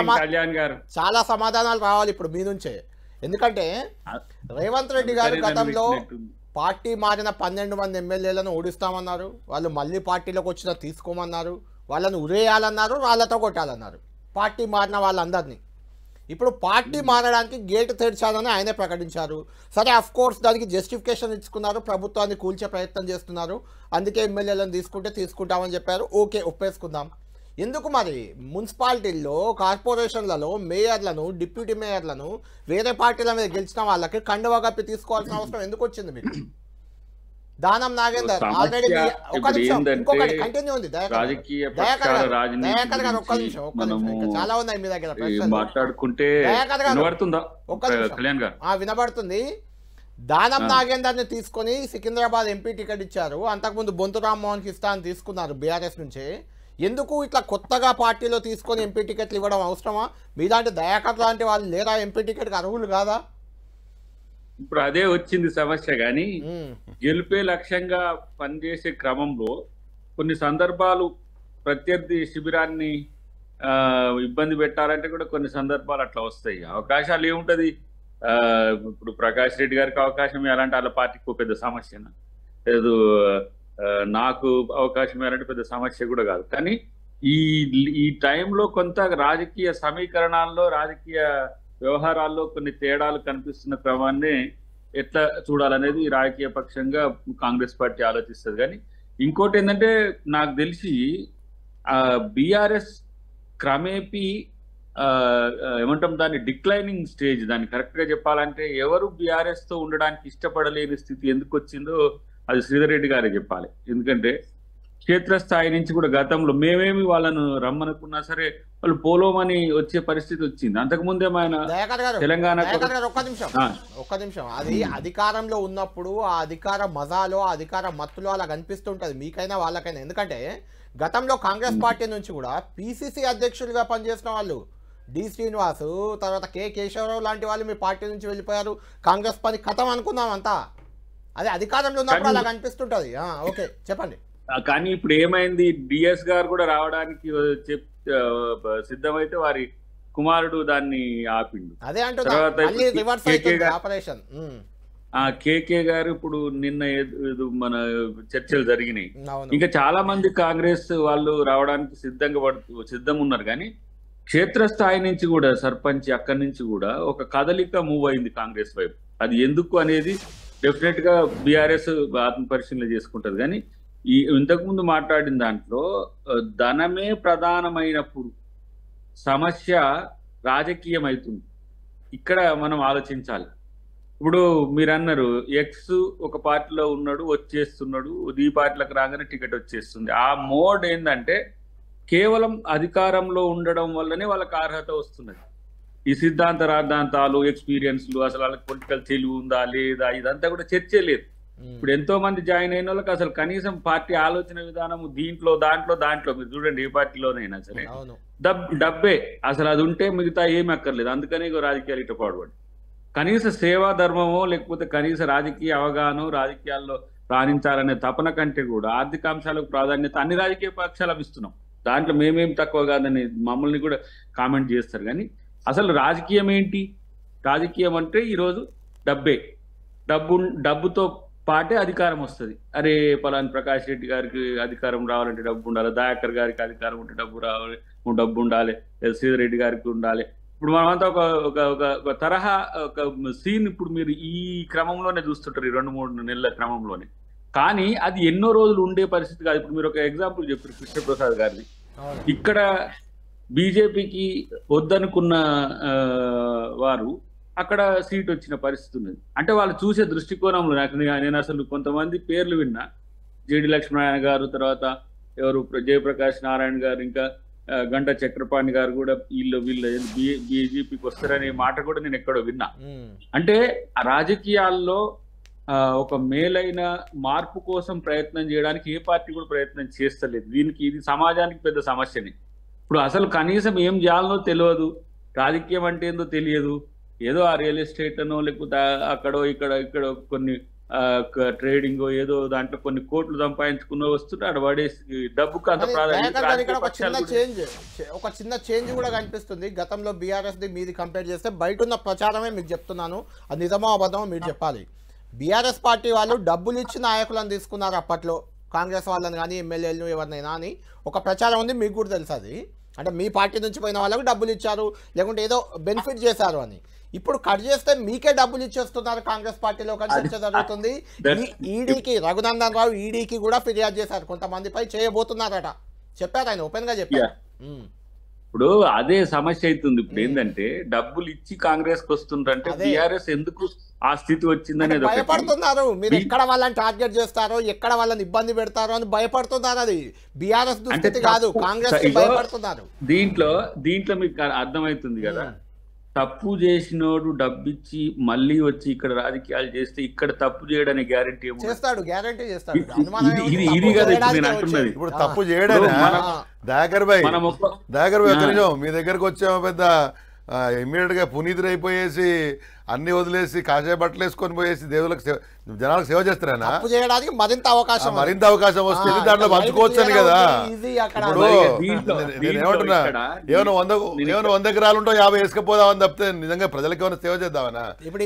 చాలా సమాధానాలు రావాలి ఇప్పుడు మీ నుంచే. ఎందుకంటే రేవంత్ రెడ్డి గారు గతంలో పార్టీ మారిన 12 మంది ఎమ్మెల్యేలను ఓడిస్తామన్నారు. వాళ్ళు మళ్ళీ పార్టీలోకి వచ్చినా తీసుకోమన్నారు. వాళ్ళని ఉరేయాలన్నారు, రాళ్లతో కొట్టాలన్నారు పార్టీ మారిన వాళ్ళందరినీ. ఇప్పుడు పార్టీ మారడానికి గేటు తెరిచాలని ఆయనే ప్రకటించారు. సరే, అఫ్ కోర్స్ దానికి జస్టిఫికేషన్ ఇచ్చుకున్నారు, ప్రభుత్వాన్ని కూల్చే ప్రయత్నం చేస్తున్నారు, అందుకే ఎమ్మెల్యేలను తీసుకుంటామని చెప్పారు. ఓకే, ఒప్పేసుకుందాం. ఎందుకు మరి మున్సిపాలిటీల్లో, కార్పొరేషన్లలో మేయర్లను, డిప్యూటీ మేయర్లను వేరే పార్టీల మీద గెలిచిన వాళ్ళకి కండువా కప్పి తీసుకోవాల్సిన అవసరం ఎందుకు వచ్చింది మీకు? దానం నాగేందర్ ఆల్రెడీ ఇంకొకటి కంటిన్యూ ఉంది. దయాకర్ గారు ఒక్క నిమిషం, చాలా ఉన్నాయి మీ దగ్గర మాట్లాడుకుంటే వినబడుతుంది. దానం నాగేందర్ ని తీసుకొని సికింద్రాబాద్ ఎంపీ టికెట్ ఇచ్చారు. అంతకుముందు బొంతు రామ్మోహన్ కి ఇస్తా అని తీసుకున్నారు బీఆర్ఎస్ నుంచి. ఎందుకు ఇట్లా కొత్తగా పార్టీలో తీసుకొని ఎంపీ టికెట్లు ఇవ్వడం అవసరమా? మీలాంటి దయాకర్ లాంటి వాళ్ళు లేరా ఎంపీ టికెట్ అర్హులు కాదా? ఇప్పుడు అదే వచ్చింది సమస్య. కానీ గెలిపే లక్ష్యంగా పనిచేసే క్రమంలో కొన్ని సందర్భాలు ప్రత్యర్థి శిబిరాన్ని ఇబ్బంది పెట్టాలంటే కూడా కొన్ని సందర్భాలు అట్లా వస్తాయి. అవకాశాలు ఏముంటది? ఇప్పుడు ప్రకాష్ రెడ్డి గారికి అవకాశం ఇవ్వాలంటే వాళ్ళ పార్టీకి పెద్ద సమస్యనా? లేదు, నాకు అవకాశం ఇవ్వాలంటే పెద్ద సమస్య కూడా కాదు. కానీ ఈ టైంలో కొంత రాజకీయ సమీకరణాల్లో, రాజకీయ వ్యవహారాల్లో కొన్ని తేడాలు కనిపిస్తున్న క్రమాన్ని ఎట్లా చూడాలనేది రాజకీయ పక్షంగా కాంగ్రెస్ పార్టీ ఆలోచిస్తుంది. కానీ ఇంకోటి ఏంటంటే, నాకు తెలిసి బీఆర్ఎస్ క్రమేపీ ఏమంటాం దాన్ని డిక్లైనింగ్ స్టేజ్, దాన్ని కరెక్ట్ గా చెప్పాలంటే ఎవరు బీఆర్ఎస్ తో ఉండడానికి ఇష్టపడలేని స్థితి ఎందుకు వచ్చిందో అది శ్రీధర్ రెడ్డి గారే చెప్పాలి. ఎందుకంటే క్షేత్రస్థాయి నుంచి కూడా గతంలో మేమేమి వాళ్ళను రమ్మనుకున్నా సరే వాళ్ళు పోలోమని వచ్చే పరిస్థితి వచ్చింది. అంతకుముందే ఆయన తెలంగాణ ఒక్క నిమిషం అది అధికారంలో ఉన్నప్పుడు ఆ అధికార మజాలో, ఆ అధికార మత్తులో అలా కనిపిస్తుంటది మీకైనా వాళ్ళకైనా. ఎందుకంటే గతంలో కాంగ్రెస్ పార్టీ నుంచి కూడా పిసిసి అధ్యక్షులుగా పనిచేసిన వాళ్ళు డి శ్రీనివాసు, తర్వాత కె కేశవరావు లాంటి వాళ్ళు మీ పార్టీ నుంచి వెళ్ళిపోయారు. కాంగ్రెస్ పని కథం అనుకుందాం అంతా. అదే అధికారంలో ఉన్నప్పుడు అలా కనిపిస్తుంటది. ఓకే, చెప్పండి. కానీ ఇప్పుడు ఏమైంది, డిఎస్ గారు కూడా రావడానికి సిద్ధమైతే వారి కుమారుడు దాన్ని ఆపిండు. అదే ఆపరేషన్ కేకే గారు ఇప్పుడు నిన్న మన చర్చలు జరిగినాయి. ఇంకా చాలా మంది కాంగ్రెస్ వాళ్ళు రావడానికి సిద్ధంగా ఉన్నారు. కానీ క్షేత్రస్థాయి నుంచి కూడా సర్పంచ్ అక్కడి నుంచి కూడా ఒక కదలిక మూవ్ అయింది కాంగ్రెస్ వైపు. అది ఎందుకు అనేది డెఫినెట్ గా బీఆర్ఎస్ ఆత్మ పరిశీలన చేసుకుంటది. కానీ ఇంతకుముందు మాట్లాడిన దాంట్లో ధనమే ప్రధానమైనప్పుడు సమస్య రాజకీయం అవుతుంది. ఇక్కడ మనం ఆలోచించాలి. ఇప్పుడు మీరు అన్నారు ఎక్స్ ఒక పార్టీలో ఉన్నాడు, వచ్చేస్తున్నాడు, ఈ పార్టీలకు రాగానే టికెట్ వచ్చేస్తుంది. ఆ మోడ్ ఏంటంటే కేవలం అధికారంలో ఉండడం వల్లనే వాళ్ళకి అర్హత వస్తున్నది. ఈ సిద్ధాంత రాద్ధాంతాలు, ఎక్స్పీరియన్స్లు, అసలు వాళ్ళకి పొలిటికల్ తెలివి ఉందా లేదా, ఇదంతా కూడా చర్చే లేదు. ఇప్పుడు ఎంతో మంది జాయిన్ అయిన వాళ్ళకి అసలు కనీసం పార్టీ ఆలోచన విధానం దాంట్లో మీరు చూడండి ఏ పార్టీలోనైనా సరే అవును. డబ్బే అసలు అది ఉంటే మిగతా ఏమి అక్కర్లేదు. అందుకనే ఇగో రాజకీయాలు ఇట్ట పాడుపడి కనీస సేవా ధర్మమో లేకపోతే కనీస రాజకీయ అవగాహన రాజకీయాల్లో రాణించాలనే తపన కంటే కూడా ఆర్థిక అంశాలకు ప్రాధాన్యత అన్ని రాజకీయ పక్షాలు ఇస్తున్నాం. దాంట్లో మేమేం తక్కువ కాదని మమ్మల్ని కూడా కామెంట్ చేస్తారు. కానీ అసలు రాజకీయం ఏంటి? రాజకీయం అంటే ఈరోజు డబ్బుతో పాటే అధికారం వస్తుంది. అరే పలాని ప్రకాష్ రెడ్డి గారికి అధికారం రావాలంటే డబ్బు ఉండాలి, దయాకర్ గారికి అధికారం ఉంటే డబ్బు ఉండాలి, శ్రీధర్ రెడ్డి గారికి ఉండాలి. ఇప్పుడు మనమంతా ఒక తరహా ఒక సీన్ ఇప్పుడు మీరు ఈ క్రమంలోనే చూస్తుంటారు, ఈ 2-3 నెలల క్రమంలోనే. కానీ అది ఎన్నో రోజులు ఉండే పరిస్థితి కాదు. ఇప్పుడు మీరు ఒక ఎగ్జాంపుల్ చెప్పారు కృష్ణప్రసాద్ గారిది. ఇక్కడ బీజేపీకి వద్దనుకున్న వారు అక్కడ సీట్ వచ్చిన పరిస్థితి ఉన్నది. అంటే వాళ్ళు చూసే దృష్టికోణంలో నేను అసలు కొంతమంది పేర్లు విన్నా, జేడి లక్ష్మీనారాయణ గారు, తర్వాత ఎవరు జయప్రకాష్ నారాయణ గారు, ఇంకా గంటా చక్రపాణి గారు కూడా వీళ్ళు బీజేపీకి వస్తారనే మాట కూడా నేను ఎక్కడో విన్నా. అంటే ఆ రాజకీయాల్లో ఒక మేలైన మార్పు కోసం ప్రయత్నం చేయడానికి ఏ పార్టీ కూడా ప్రయత్నం చేస్తలేదు. ఇది సమాజానికి పెద్ద సమస్యని. ఇప్పుడు అసలు కనీసం ఏం చేయాలనో తెలియదు, రాజకీయం అంటే ఏందో తెలియదు. ఏదో ఆ రియల్ ఎస్టేట్ అనో లేకపోతే అక్కడో ఇక్కడ కొన్ని ట్రేడింగ్ ఏదో దాంట్లో కొన్ని కోట్లు సంపాదించుకున్న వస్తుంటే అక్కడ పడేసి డబ్బుకు అంత ప్రాధాన్యత. ఒక చిన్న చేంజ్ కూడా కనిపిస్తుంది. గతంలో బీఆర్ఎస్ ది మీది కంపేర్ చేస్తే బయట ఉన్న ప్రచారమే మీకు చెప్తున్నాను, అది నిజమో అబద్ధమో మీరు చెప్పాలి. బీఆర్ఎస్ పార్టీ వాళ్ళు డబ్బులు ఇచ్చి నాయకులను తీసుకున్నారు అప్పట్లో, కాంగ్రెస్ వాళ్ళని కానీ ఎమ్మెల్యేలను ఎవరినైనా అని ఒక ప్రచారం ఉంది. మీకు కూడా తెలుసు అది. అంటే మీ పార్టీ నుంచి పోయిన వాళ్ళకు డబ్బులు ఇచ్చారు, లేకుంటే ఏదో బెనిఫిట్ చేశారు అని. ఇప్పుడు కట్ చేస్తే మీకే డబ్బులు ఇచ్చేస్తున్నారు కాంగ్రెస్ పార్టీలో చర్చ జరుగుతుంది. ఈడీకి రఘునందన్ రావు ఈడీకి కూడా ఫిర్యాదు చేశారు, కొంతమందిపై చేయబోతున్నారట, చెప్పారు ఆయన ఓపెన్ గా చెప్పారు. ఇప్పుడు అదే సమస్య అవుతుంది. ఇప్పుడు ఏంటంటే డబ్బులు ఇచ్చి కాంగ్రెస్ కి వస్తుంటే బీఆర్ఎస్ ఎందుకు ఆ స్థితి వచ్చిందనేది భయపడుతున్నారు. మీరు ఎక్కడ వాళ్ళని టార్గెట్ చేస్తారో, ఎక్కడ వాళ్ళని ఇబ్బంది పెడతారో అని భయపడుతున్నారు. అది బీఆర్ఎస్ దుస్థితి కాదు, కాంగ్రెస్ భయపడుతున్నారు. దీంట్లో మీకు అర్థమవుతుంది కదా, తప్పు చేసినోడు డబ్బిచ్చి మళ్ళీ వచ్చి ఇక్కడ రాజకీయాలు చేస్తే ఇక్కడ తప్పు చేయడానికి గ్యారంటీ చేస్తాడు, గ్యారంటీ చేస్తాడు. ఇది కదా నేను అంటున్నది. ఇప్పుడు తప్పు చేయడానికి దాకర్ భాయ్ మీ దగ్గరకు వచ్చామో పెద్ద ఇమ్మీడియట్ గా పునీతులు అయిపోయేసి అన్ని వదిలేసి కాషాయ బట్టలు వేసుకొని పోయేసి దేవులకు జనాలకు సేవ చేస్తారనా? మరింత అవకాశం వస్తుంది, దాంట్లో పంచుకోవచ్చని కదా. ఇప్పుడు నేను ఏమంటున్నా, ఏమైనా 100 ఎకరాలు ఉంటో 50 వేసుకపోదామని తప్పితే నిజంగా ప్రజలకు ఏమైనా సేవ చేద్దామనా?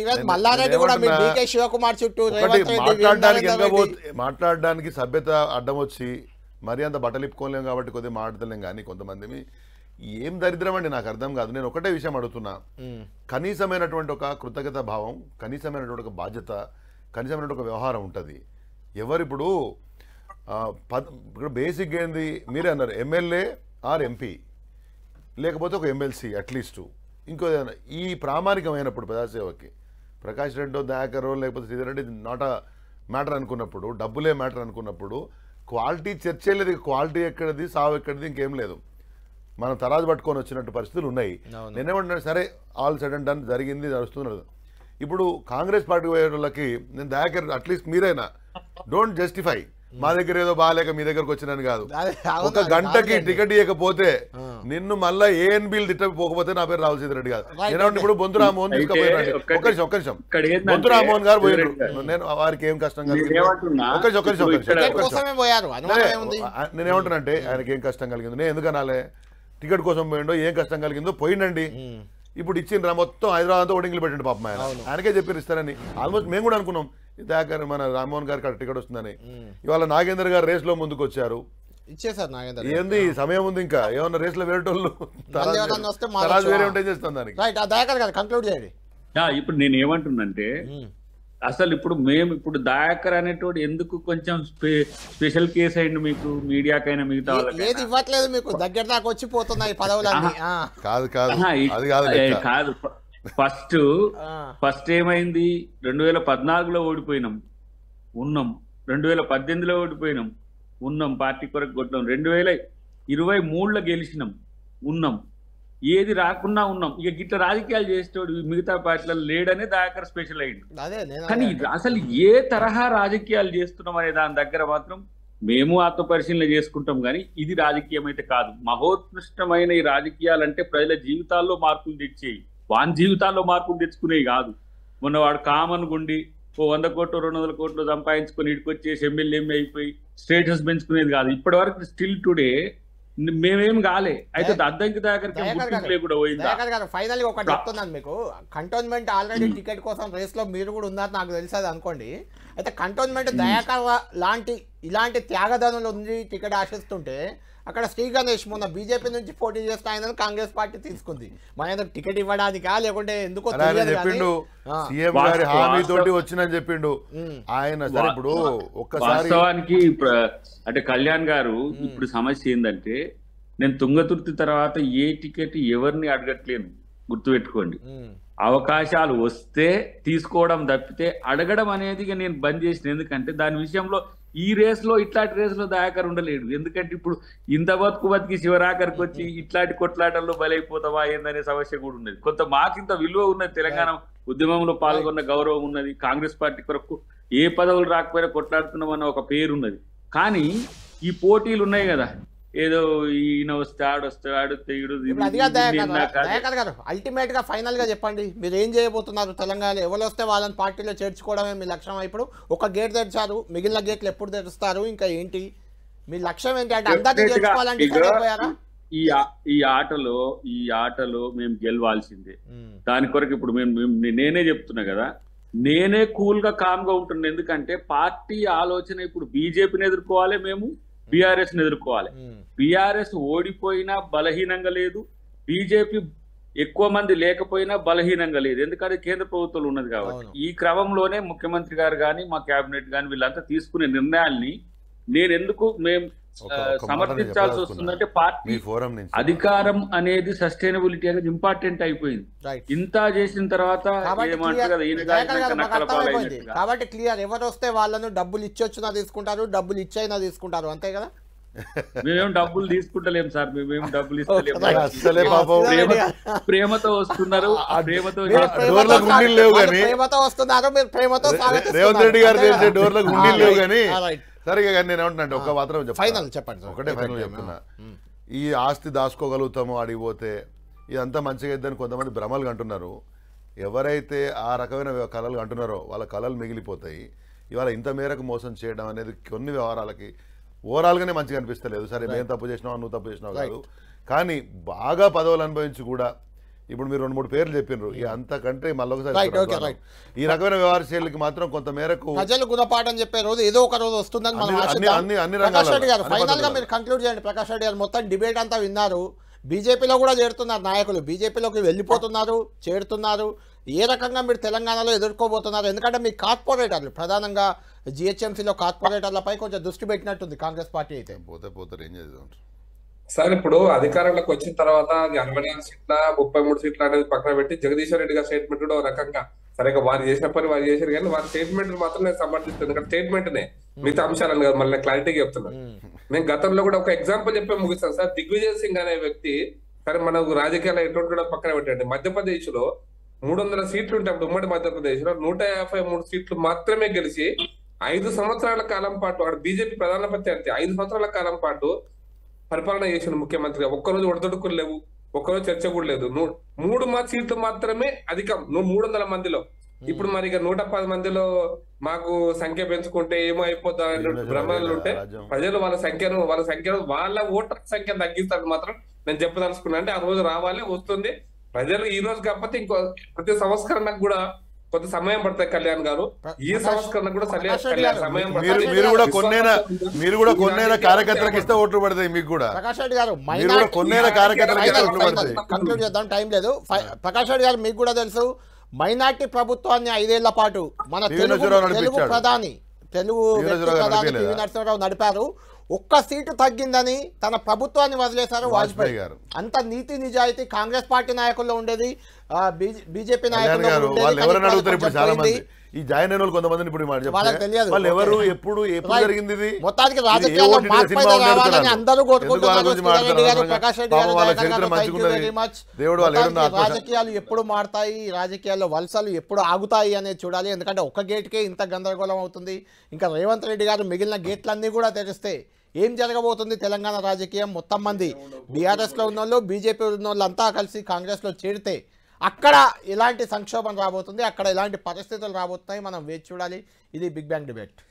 మాట్లాడడానికి సభ్యత అడ్డం వచ్చి మరీ అంత బట్టలు ఇప్పుకోలేం కాబట్టి కొద్దిగా మాట్లాడలేం. కానీ కొంతమంది ఏం దరిద్రం అండి నాకు అర్థం కాదు. నేను ఒకటే విషయం అడుగుతున్నా, కనీసమైనటువంటి ఒక కృతజ్ఞత భావం, కనీసమైనటువంటి ఒక బాధ్యత, కనీసమైనటువంటి ఒక వ్యవహారం ఉంటుంది. ఎవరిప్పుడు ఇప్పుడు బేసిక్ ఏంది, మీరే అన్నారు ఎమ్మెల్యే ఆర్ ఎంపీ లేకపోతే ఒక ఎమ్మెల్సీ అట్లీస్ట్ ఇంకో ఏదైనా. ఈ ప్రామాణికమైనప్పుడు ప్రజాసేవకి ప్రకాష్ రెడ్డో దయాకరో లేకపోతే శ్రీధర్ రెడ్డి నాట్ మ్యాటర్ అనుకున్నప్పుడు, డబ్బులే మ్యాటర్ అనుకున్నప్పుడు క్వాలిటీ చర్చే లేదు. క్వాలిటీ ఎక్కడిది, సావు ఎక్కడిది, ఇంకేం లేదు. మనం తరాజు పట్టుకొని వచ్చినట్టు పరిస్థితులు ఉన్నాయి. నేనేమంటున్నాను, సరే ఆల్ సెడ్ అండ్ డన్ జరిగింది, నడుస్తున్నది. ఇప్పుడు కాంగ్రెస్ పార్టీ పోయే వాళ్ళకి నేను దయాకర్ అట్లీస్ట్ మీరైనా డోంట్ జస్టిఫై మా దగ్గర ఏదో బాగాలేక మీ దగ్గరకు వచ్చినాను కాదు. ఒక గంటకి టికెట్ ఇవ్వకపోతే నిన్ను మళ్ళీ ఏఎన్బీలు తిట్టకపోకపోతే నా పేరు రాహుల్ రెడ్డి కాదు. నేను ఇప్పుడు బొంతు రామ్మోహన్ తీసుకుపోయినండి. ఒక్క నిమిషం బొంతు రామ్మోహన్ గారు పోయారు. నేను వారికి ఏం కష్టం కలిగింది, నేనేమంటున్నానంటే ఆయనకి ఏం కష్టం కలిగింది, నేను ఎందుకు అనాలే? టికెట్ కోసం పోయిండో ఏం కష్టం కలిగిందో పోయిండండి. ఇప్పుడు ఇచ్చిండ్రా మొత్తం హైదరాబాద్ అంతా ఓటింగ్లు పెట్టండి పాపం. ఆయనకే చెప్పారు ఇస్తారని. ఆల్మోస్ట్ మేము కూడా అనుకున్నాం దాకా మన రామ్మోహన్ గారికి టికెట్ వస్తుందని. ఇవాళ నాగేందర్ గారు రేస్ లో ముందుకు వచ్చారు, ఇచ్చేసారు. నాగేందర్ ఏంది సమయం ఉంది, ఇంకా ఏమన్నా రేస్ లో వేరేటోళ్ళు వేరే ఉంటే చేస్తాం దానికి. ఇప్పుడు నేను ఏమంటున్నంటే అసలు ఇప్పుడు దయాకర్ అనేటోడు ఎందుకు కొంచెం స్పెషల్ కేసు అయింది మీకు, మీడియాకైనా మిగతా ఏది ఇవ్వట్లేదు మీకు, దగ్గర దాకా వచ్చి పోతున్నాయి పదవులన్నీ. కాదు ఫస్ట్ ఏమైంది, 2014లో ఓడిపోయినాం ఉన్నాం, 2018లో ఓడిపోయినాం ఉన్నాం, పార్టీ కొరకు కొట్టాం, 2023లో గెలిచినాం ఉన్నాం, ఏది రాకున్నా ఉన్నాం. ఇక గిట్ల రాజకీయాలు చేసేటోడు మిగతా పార్టీలలో లేడనే దయాకర్ స్పెషల్ అయింది. అదే కానీ అసలు ఏ తరహా రాజకీయాలు చేస్తున్నాం అనే దాని దగ్గర మాత్రం మేము ఆత్మపరిశీలన చేసుకుంటాం. కానీ ఇది రాజకీయం అయితే కాదు. మహోత్కృష్టమైన ఈ రాజకీయాలు అంటే ప్రజల జీవితాల్లో మార్పులు తెచ్చేవి, వాని జీవితాల్లో మార్పులు తెచ్చుకునేవి కాదు. మొన్న వాడు కామన్ గుండి 100 కోట్లు 200 కోట్లు సంపాదించుకొని ఇటుకొచ్చేసి ఎమ్మెల్యే అయిపోయి స్టేటస్ పెంచుకునేది కాదు. ఇప్పటి వరకు స్టిల్ టుడే మేమేం కాలే. అయితే అద్దంకి దగ్గర కూడా పోయిందా? ఫైనల్ ఒకటి చెప్తున్నాను మీకు. కంటోన్మెంట్ ఆల్రెడీ టికెట్ కోసం రేస్ లో మీరు కూడా ఉన్నారు, నాకు తెలిసేది అనుకోండి. అయితే కంటోన్మెంట్ దయాకర్ లాంటి ఇలాంటి త్యాగదనులు ఉంది టికెట్ ఆశిస్తుంటే అక్కడ శ్రీ గణేష్ మొన్న బీజేపీ నుంచి పోటీ చేస్తే ఆయన కాంగ్రెస్ పార్టీ తీసుకుంది. మన టికెట్ ఇవ్వడానికా లేకుంటే ఎందుకో చెప్పిండు సీఎం గారి హామీతోటి వచ్చినని చెప్పిండు ఆయన. సరే ఇప్పుడు ఒక్కసారి వాస్తవానికి అంటే కళ్యాణ్ గారు ఇప్పుడు సమస్య ఏంటంటే నేను తుంగతుర్తి తర్వాత ఏ టికెట్ ఎవరిని అడగట్లేను, గుర్తుపెట్టుకోండి. అవకాశాలు వస్తే తీసుకోవడం తప్పితే అడగడం అనేది నేను బంద్ చేసిన. ఎందుకంటే దాని విషయంలో ఈ రేస్లో ఇట్లాంటి రేసులో దయాకర్ ఉండలేడు. ఎందుకంటే ఇప్పుడు ఇంత బతికి శివరాకర్కి వచ్చి ఇట్లాంటి కొట్లాటల్లో బలైపోతావా ఏందనే సమస్య కూడా ఉన్నది. కొంత మాకింత విలువ ఉన్నది, తెలంగాణ ఉద్యమంలో పాల్గొన్న గౌరవం ఉన్నది, కాంగ్రెస్ పార్టీ కొరకు ఏ పదవులు రాకపోయినా కొట్లాడుతున్నామన్న ఒక పేరు ఉన్నది. కానీ ఈ పోటీలు ఉన్నాయి కదా, ఏదో ఈయన వస్తే ఆడొస్తాడు అల్టిమేట్ గా ఫైనల్ గా చెప్పండి, మీరు ఏం చేయబోతున్నారు? తెలంగాణ ఎవరు వస్తే వాళ్ళని పార్టీలో చేర్చుకోవడమే మీ లక్ష్యం. ఇప్పుడు ఒక గేట్ తెరిచారు, మిగిలిన గేట్లు ఎప్పుడు తెరుస్తారు? ఇంకా ఏంటి మీ లక్ష్యం? ఏంటి అంటే అందరినీ చేర్చుకోవాలంటే ఈ ఆటలో మేము గెలవాల్సిందే. దాని కొరకు ఇప్పుడు నేనే చెప్తున్నా కదా, నేనే కూల్ గా కామ్ గా ఉంటున్నా. ఎందుకంటే పార్టీ ఆలోచన ఇప్పుడు బీజేపీని ఎదుర్కోవాలి, మేము బీఆర్ఎస్ ని ఎదుర్కోవాలి. బీఆర్ఎస్ ఓడిపోయినా బలహీనంగా లేదు, బీజేపీ ఎక్కువ మంది లేకపోయినా బలహీనంగా లేదు. ఎందుకంటే కేంద్ర ప్రభుత్వంలో ఉన్నది కాబట్టి. ఈ క్రమంలోనే ముఖ్యమంత్రి గారు కానీ మా కేబినెట్ కానీ వీళ్ళంతా తీసుకునే నిర్ణయాల్ని నేను ఎందుకు మేము సమర్థించాల్సి వస్తుందంటే పార్టీ అధికారం అనేది సస్టైనబిలిటీ అనేది ఇంపార్టెంట్ అయిపోయింది. ఇంత చేసిన తర్వాత కాబట్టి క్లియర్, ఎవరు వస్తే వాళ్ళను డబ్బులు ఇచ్చొచ్చినా తీసుకుంటారు, డబ్బులు ఇచ్చైనా తీసుకుంటారు, అంతే కదా? మేమేం డబ్బులు తీసుకుంటలేం సార్, మేమేం డబ్బులు ఇస్తలేము. ప్రేమతో వస్తున్నారు, ప్రేమతో వస్తున్నారు, మీరు ప్రేమతో రేవంత్ రెడ్డి గారు చేసే డోర్లకు ఉండి లేవు. కానీ సరిగా కానీ నేను ఏమంటున్నా ఒక మాత్రం చెప్పండి, ఒకటే ఫైనల్ చెప్తున్నా. ఈ ఆస్తి దాచుకోగలుగుతాము అడిగిపోతే ఇదంతా మంచిగా ఇద్దని కొంతమంది భ్రమలు అంటున్నారు. ఎవరైతే ఆ రకమైన కళలు అంటున్నారో వాళ్ళ కళలు మిగిలిపోతాయి. ఇవాళ ఇంత మేరకు మోసం చేయడం అనేది కొన్ని వ్యవహారాలకి ఓవరాల్గానే మంచిగా అనిపిస్తలేదు. సరే మేము తప్పు చేసినావు, నువ్వు తప్పు చేసినావు కాదు. కానీ బాగా పదవులు అనుభవించి కూడా ఇప్పుడు మీరు 2-3 పేర్లు చెప్పినారు, అంతకంటే మళ్ళొకసారి ఈ రకమైన వ్యవహార శైలికి మాత్రం కొంత మేరకు ప్రజలు గుణపాఠం చెప్పే రోజు ఏదో ఒక రోజు వస్తుందని ప్రకాష్ రెడ్డి గారు ఫైనల్ గా మీరు కంక్లూడ్ చేయండి. ప్రకాష్ రెడ్డి గారు మొత్తం డిబేట్ అంతా విన్నారు, బీజేపీలో కూడా చేరుతున్నారు నాయకులు, బీజేపీలోకి వెళ్ళిపోతున్నారు, చేరుతున్నారు. ఏ రకంగా మీరు తెలంగాణలో ఎదుర్కోబోతున్నారు? ఎందుకంటే మీ కార్పొరేటర్లు ప్రధానంగా జిహెచ్ఎంసీలో కార్పొరేటర్లపై కొంచెం దృష్టి పెట్టినట్టుంది కాంగ్రెస్ పార్టీ. అయితే పోతారు ఏం చేద్దాం సార్. ఇప్పుడు అధికారంలోకి వచ్చిన తర్వాత 64 సీట్ల 33 సీట్లు అనేది పక్కన పెట్టి జగదీశ్వర్ రెడ్డి గారి స్టేట్మెంట్ కూడా ఒక రకంగా సరిగ్గా వారు చేసిన పని వారు చేశారు. కానీ వారి స్టేట్మెంట్ మాత్రం నేను సమర్థిస్తుంది. ఎందుకంటే స్టేట్మెంట్ నే మిగతా అంశాలను కదా, మళ్ళీ క్లారిటీగా చెప్తున్నాను. నేను గతంలో కూడా ఒక ఎగ్జాంపుల్ చెప్పి ముగిస్తాను సార్. దిగ్విజయ్ సింగ్ అనే వ్యక్తి, సరే మనకు రాజకీయాలు ఎటువంటి కూడా పక్కన పెట్టండి, మధ్యప్రదేశ్ లో 300 సీట్లు ఉంటే అప్పుడు ఉమ్మడి మధ్యప్రదేశ్ లో 153 సీట్లు మాత్రమే గెలిచి 5 సంవత్సరాల కాలం పాటు అక్కడ బీజేపీ ప్రధాన ప్రత్యర్థి 5 సంవత్సరాల కాలం పాటు పరిపాలన చేసిన ముఖ్యమంత్రిగా ఒక్కరోజు ఒడదొడుకులు లేవు, ఒక్కరోజు చర్చ కూడా లేదు. 3 సీట్లు మాత్రమే అధికం 300 మందిలో. ఇప్పుడు మరి ఇక 110 మందిలో మాకు సంఖ్య పెంచుకుంటే ఏమో అయిపోతా భ్రమలు ఉంటే ప్రజలు వాళ్ళ సంఖ్యను వాళ్ళ ఓటర్ సంఖ్యను తగ్గిస్తారని మాత్రం నేను చెప్పదలుచుకున్నా. అంటే ఆ రోజు రావాలి, వస్తుంది. ప్రజలు ఈ రోజు కాకపోతే ఇంకో ప్రతి సంస్కరణకు కూడా కొంత సమయం పడతాయి కళ్యాణ్ గారు. ఈ సంస్కరణ కూడా సమయం మీరు కూడా కొన్నేళ్ళ కార్యకర్తలకు ఇస్తే ఓట్లు పడతాయి. మీకు కూడా ప్రకాష్ రెడ్డి గారు కొన్నేళ్ళ కార్యకర్తలకు కంక్లూడ్ చేద్దాం, టైం లేదు. ప్రకాష్ రెడ్డి గారు మీకు కూడా తెలుసు, మైనార్టీ ప్రభుత్వాన్ని 5 ఏళ్ల పాటు మన తెలుగు ప్రధాని పివి నరసింహారావు నడిపారు. ఒక్క సీటు తగ్గిందని తన ప్రభుత్వాన్ని వదిలేశారు వాజ్పేయి గారు. అంత నీతి నిజాయితీ కాంగ్రెస్ పార్టీ నాయకుల్లో ఉండేది, బీజేపీ నాయకుల్లో ఉండేది. ఈ జాయిన్ అయిన వాళ్ళు కొంతమందిని ఇప్పుడు మాట వాళ్ళకి చెప్తే తెలియదు. వాళ్ళు ఎవరు ఓకే. ఎప్పుడు Right. జరిగింది ఇది మొత్తానికి ఇది ఏ రాజకీయాల్లో ఓటీటీ మార్పు సినిమా అయితే ఉంది రావాలని అనుకున్నాను. అందరూ ఎందుకు వాళ్ళ కోరుకుంటున్నారు. గురించి శ్రీధర్ రెడ్డి గారు, మాట్లాడుతున్నారు? ప్రకాష్ రెడ్డి పాపం గారు, వాళ్ళ దయాకర్ చరిత్ర గారు, thank you మంచిగున్నది. very much. దేవుడు వాళ్ళు మొత్తానికి ఏడున్న ఆత్మ రాజకీయాలు ఎప్పుడు మారుతాయి, రాజకీయాల్లో వలసలు ఎప్పుడు ఆగుతాయి అనేది చూడాలి. ఎందుకంటే ఒక్క గేట్కే ఇంత గందరగోళం అవుతుంది. ఇంకా రేవంత్ రెడ్డి గారు మిగిలిన గేట్లన్నీ కూడా తెరిస్తే ఏం జరగబోతుంది తెలంగాణ రాజకీయం? మొత్తం మంది బీఆర్ఎస్లో ఉన్న వాళ్ళు, బీజేపీ ఉన్న వాళ్ళు అంతా కలిసి కాంగ్రెస్లో చేరితే అక్కడ ఎలాంటి సంక్షోభం రాబోతుంది, అక్కడ ఎలాంటి పరిస్థితులు రాబోతున్నాయి, మనం వేచి చూడాలి. ఇది బిగ్ బ్యాంగ్ డిబేట్.